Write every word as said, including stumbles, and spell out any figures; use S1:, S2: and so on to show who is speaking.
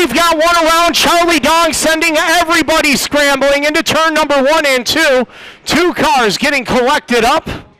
S1: we've got one around. Charlie Donk sending everybody scrambling into turn number one and two. Two cars getting collected up.